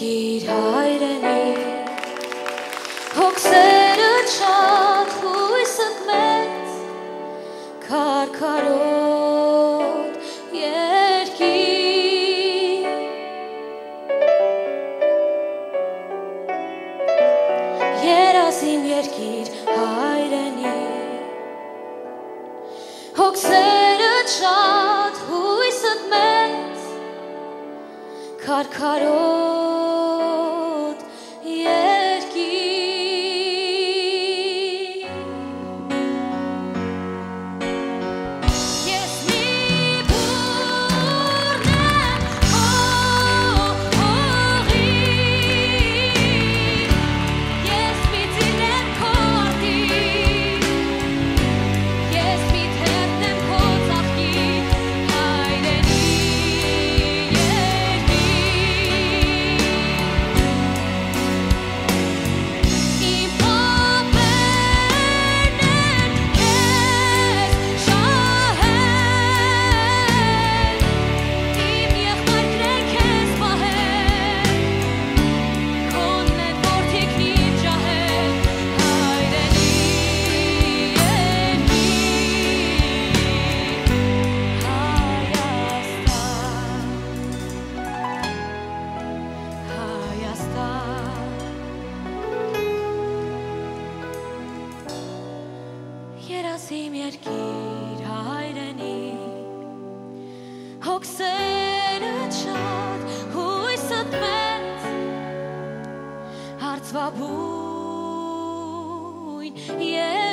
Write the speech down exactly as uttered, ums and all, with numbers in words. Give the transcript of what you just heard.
երկիր հայրենի, հոգսերը շատ հույսըտ մեծ, քարքարոտ երկիր, երազիմ երկիր հայրենի, հոգսերը շատ հույսըտ մեծ, քարքարոտ երկիր, ես մի բուրն եմ հողի, ես մի ծիլ եմ քորդի, ես մի թերն եմ քո ծաղկի, հայրենի երազիմ երկիր հայրենի, հոգսերը շատ հույսըտ մեծ, հարցվաբույն